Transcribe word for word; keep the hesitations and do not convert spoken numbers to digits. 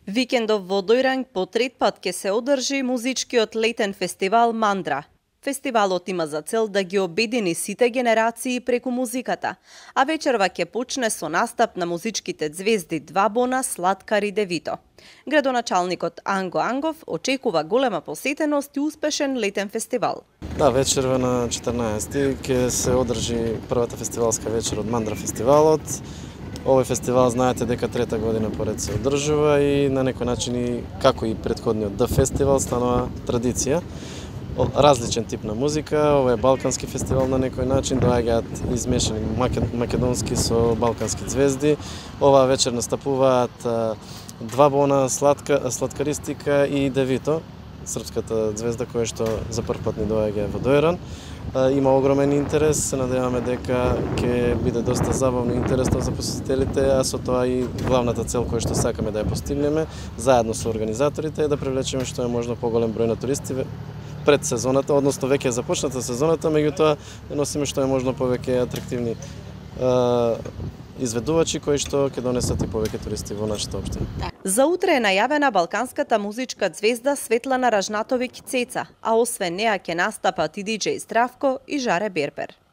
Викендов во Дојранг по трет пат ќе се одржи музичкиот летен фестивал Мандра. Фестивалот има за цел да ги обедини сите генерации преку музиката, а вечерва ќе почне со настап на музичките ѕвезди Двабона, Слаткар и Девито. Градоначалникот Анго Ангов очекува голема посетеност и успешен летен фестивал. Да, вечерва на четрнаесети ќе се одржи првата фестивалска вечер од Мандра фестивалот. Овој фестивал знаете дека трета година поред се одржува и на некој начин и како и претходниот Д фестивал станува традиција. Различен тип на музика, ова е балкански фестивал на некој начин, доаѓаат измешани македонски со балкански ѕвезди. Оваа вечер настапуваат Двабона, Слатка, Слаткаристика и Девито, српската ѕвезда која што за прв пат ни доаѓа во Дојран. Има огромен интерес, се надеваме дека ќе биде доста забавно и интересно за посетителите, а со тоа и главната цел која што сакаме да ја постигнеме, заедно со организаторите, е да привлечеме што е можно поголем број на туристи пред сезоната, односно веќе е започната сезоната, меѓутоа носиме што е можно повеќе атрактивни е, изведувачи кои што ќе донесат и повеќе туристи во нашата општина. За утре е најавена балканската музичка ѕвезда Светлана Ражнатовиќ Цеца, а освен неа ќе настапат и диџеј Здравко и Жаре Бербер.